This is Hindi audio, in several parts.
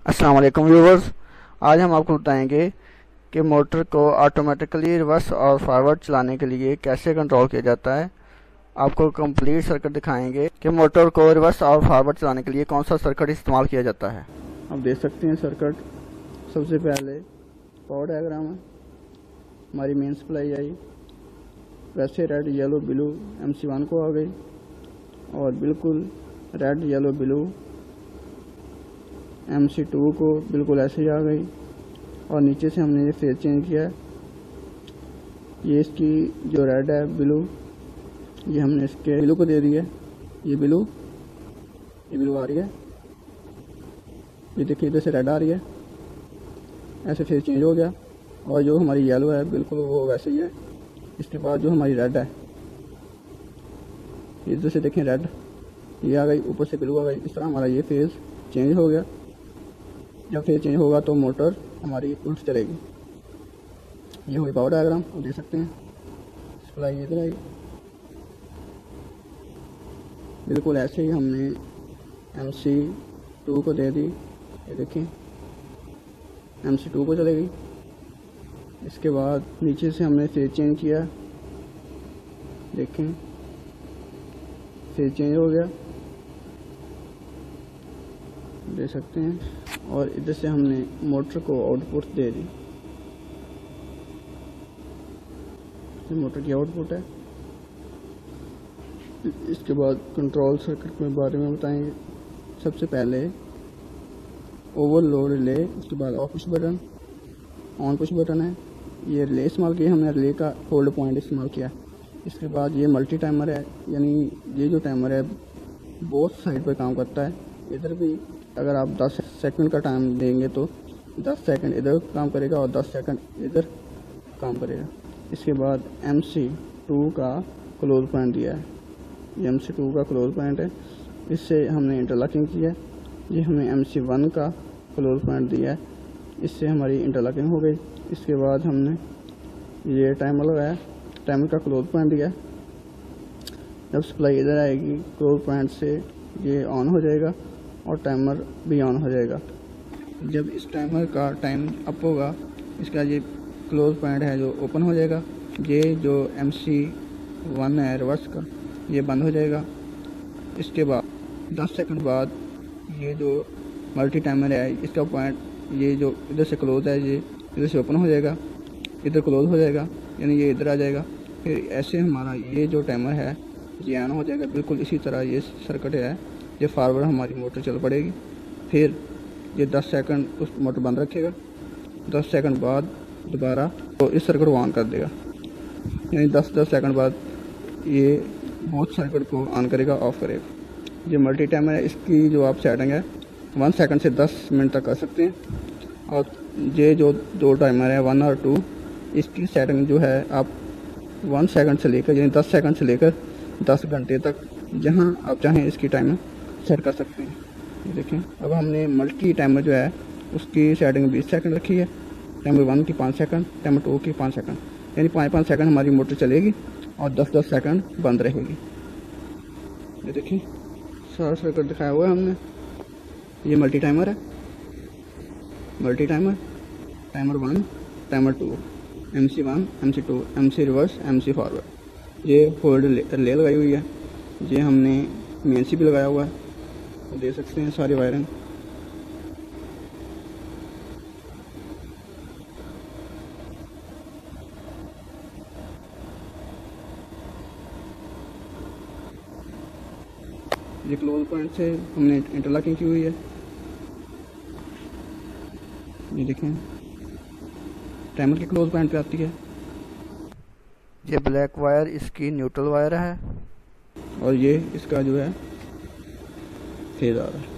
अस्सलाम वालेकुम व्यूवर्स। आज हम आपको बताएंगे कि मोटर को ऑटोमेटिकली रिवर्स और फॉरवर्ड चलाने के लिए कैसे कंट्रोल किया जाता है। आपको कंप्लीट सर्किट दिखाएंगे कि मोटर को रिवर्स और फॉरवर्ड चलाने के लिए कौन सा सर्किट इस्तेमाल किया जाता है। आप देख सकते हैं सर्किट। सबसे पहले पावर डायग्राम है, हमारी मेन सप्लाई आई, वैसे रेड येलो ब्लू MC1 को आ गई और बिल्कुल रेड येलो ब्लू MC2 को बिल्कुल ऐसे ही आ गई। और नीचे से हमने ये फेज चेंज किया है। ये इसकी जो रेड है ब्लू, ये हमने इसके ब्लू को दे दी है। ये ब्लू आ रही है, ये देखिए इधर से रेड आ रही है, ऐसे फेज चेंज हो गया। और जो हमारी येलो है बिल्कुल वो वैसे ही है। इसके बाद जो हमारी रेड है, इधर से देखें रेड ये आ गई, ऊपर से ब्लू आ गई। इस तरह हमारा ये फेज चेंज हो गया। जब फेज चेंज होगा तो मोटर हमारी उल्ट चलेगी। ये हुई पावर डायग्राम, आप देख सकते हैं। सप्लाई इधर आई, बिल्कुल ऐसे ही हमने MC2 को दे दी। ये देखिए MC2 को चलेगी। इसके बाद नीचे से हमने फेज चेंज किया, देखें फेज चेंज हो गया, दे सकते हैं। और इधर से हमने मोटर को आउटपुट दे दी। ये मोटर की आउटपुट है। इसके बाद कंट्रोल सर्किट के बारे में बताएंगे। सबसे पहले ओवरलोड रिले, उसके बाद off push button, on push button है। ये रिले इस्तेमाल किया, हमने रिले का होल्ड पॉइंट इस्तेमाल किया। इसके बाद ये मल्टी टाइमर है, यानी ये जो टाइमर है बोथ साइड पर काम करता है। इधर भी अगर आप 10 सेकंड का टाइम देंगे तो 10 सेकंड इधर काम करेगा और 10 सेकंड इधर काम करेगा। इसके बाद MC2 का क्लोज पॉइंट दिया है। ये MC2 का क्लोज पॉइंट है, इससे हमने इंटरलॉकिंग किया है। ये हमने MC1 का क्लोज पॉइंट दिया है, इससे हमारी इंटरलॉकिंग हो गई। इसके बाद हमने ये टाइमर लगाया, टाइमर का क्लोज पॉइंट दिया है। जब सप्लाई इधर आएगी क्लोज पॉइंट से ये ऑन हो जाएगा और टाइमर भी ऑन हो जाएगा। जब इस टाइमर का टाइम अप होगा, इसका ये क्लोज पॉइंट है जो ओपन हो जाएगा। ये जो MC1 है रिवर्स का, ये बंद हो जाएगा। इसके बाद 10 सेकंड बाद ये जो मल्टी टाइमर है इसका पॉइंट, ये जो इधर से क्लोज है ये इधर से ओपन हो जाएगा, इधर क्लोज हो जाएगा, यानी ये इधर आ जाएगा। फिर ऐसे हमारा ये जो टाइमर है ये ऑन हो जाएगा। बिल्कुल इसी तरह ये सर्किट है, ये फॉरवर्ड हमारी मोटर चल पड़ेगी। फिर ये 10 सेकंड उस मोटर बंद रखेगा, 10 सेकंड बाद दोबारा तो इस सर्किट को ऑन कर देगा, यानी 10-10 सेकंड बाद ये बहुत सर्किट को ऑन करेगा, ऑफ करेगा। ये मल्टी टाइमर है, इसकी जो आप सेटिंग है 1 सेकंड से 10 मिनट तक कर सकते हैं। और ये जो 2 टाइमर है 1 और 2, इसकी सेटिंग जो है आप 1 सेकंड से लेकर यानी 10 सेकंड से लेकर 10 घंटे तक जहां आप चाहें इसकी टाइमर सेट कर सकते हैं। ये देखें, अब हमने मल्टी टाइमर जो है उसकी सेटिंग 20 सेकंड रखी है। टाइमर 1 की 5 सेकंड, टाइमर 2 की 5 सेकंड, यानी 5-5 सेकंड हमारी मोटर चलेगी और 10-10 सेकंड बंद रहेगी। ये देखिए सारा सर्किट दिखाया हुआ है हमने। ये मल्टी टाइमर है, multi timer, timer 1, timer 2, MC1, MC2, MC reverse, MC forward. ये होल्ड रिले लगाई हुई है। ये हमने मेन सी भी लगाया हुआ है, तो देख सकते हैं सारी वायरिंग। ये क्लोज पॉइंट से हमने इंटरलॉकिंग की हुई है। ये देखें टाइमर के क्लोज पॉइंट पे आती है। ये ब्लैक वायर इसकी न्यूट्रल वायर है और ये इसका जो है फेज आ रहा है।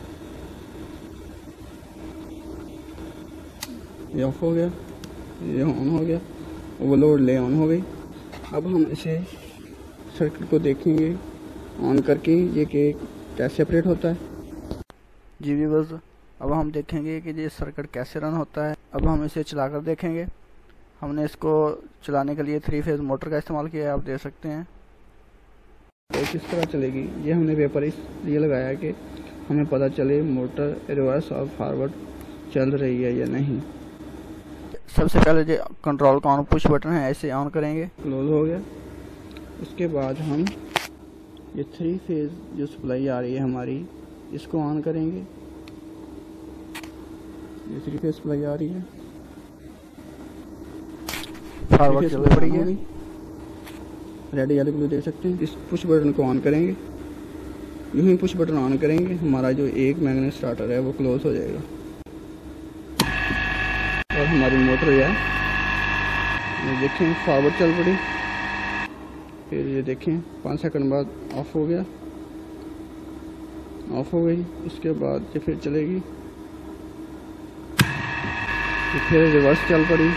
ये ऑफ हो गया, ये ऑन हो गया, ओवरलोड ले ऑन हो गई। अब हम इसे सर्किट को देखेंगे ऑन करके ये कि कैसे ऑपरेट होता है। जी व्यूअर्स, अब हम देखेंगे कि ये सर्किट कैसे रन होता है। अब हम इसे चलाकर देखेंगे। हमने इसको चलाने के लिए 3 फेज मोटर का इस्तेमाल किया है, आप देख सकते हैं। तो किस तरह चलेगी ये हमने पेपर इसलिए लगाया है कि हमें पता चले मोटर रिवर्स और फॉरवर्ड चल रही है या नहीं। सबसे पहले जो कंट्रोल का ऑन पुश बटन है ऐसे ऑन करेंगे, क्लोज हो गया। उसके बाद हम ये 3 फेज जो सप्लाई आ रही है हमारी, इसको ऑन करेंगे। ये 3 फेज सप्लाई आ रही है, फॉरवर्ड चल पड़ी है, रेड येलो ब्लू देख सकते हैं। इस पुश बटन को ऑन करेंगे, यूं ही पुश बटन ऑन करेंगे, हमारा जो एक मैग्नेट स्टार्टर है वो क्लोज हो जाएगा और हमारी मोटर है ये देखें फॉरवर्ड चल पड़ी। फिर ये देखें 5 सेकंड बाद ऑफ हो गया, ऑफ हो गई। उसके बाद ये फिर चलेगी, फिर रिवर्स चल पड़ी,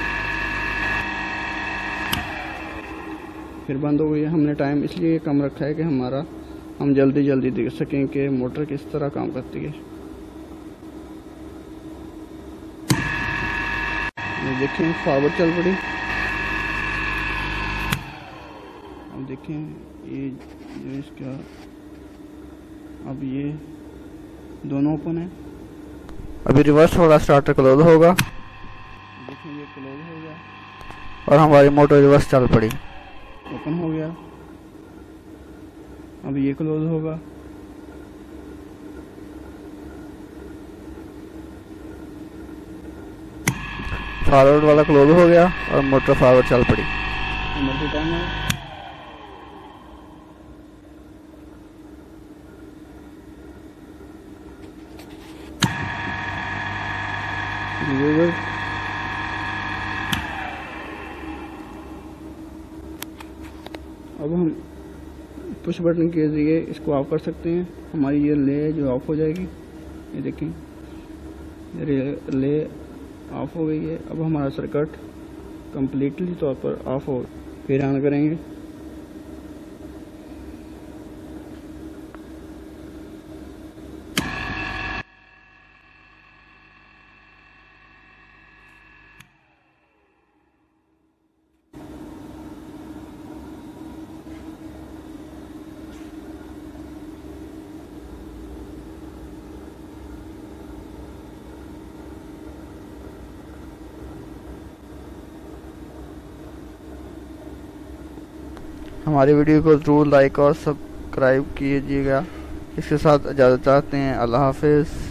फिर बंद हो गई। हमने टाइम इसलिए कम रखा है कि हम जल्दी जल्दी देख सकें कि मोटर किस तरह काम करती है। ये देखें फॉरवर्ड चल पड़ी। अब देखें ये जो इसका अब ये दोनों ओपन है। अभी रिवर्स वाला स्टार्टर क्लोज होगा, देखें ये क्लोज हो गया और हमारी मोटर रिवर्स चल पड़ी, ओपन हो गया। अब ये क्लोज होगा, फॉरवर्ड वाला क्लोज हो गया और मोटर फॉरवर्ड चल पड़ी। मोटर टाइम है, अब हम पुश बटन के जरिए इसको ऑफ कर सकते हैं। हमारी ये ले जो ऑफ हो जाएगी, ये देखें ले ऑफ हो गई है। अब हमारा सर्किट कंप्लीटली तौर पर ऑफ हो, फिर ऑन करेंगे। हमारी वीडियो को ज़रूर लाइक और सब्सक्राइब कीजिएगा। इसके साथ इजाज़त चाहते हैं। अल्लाह हाफिज़।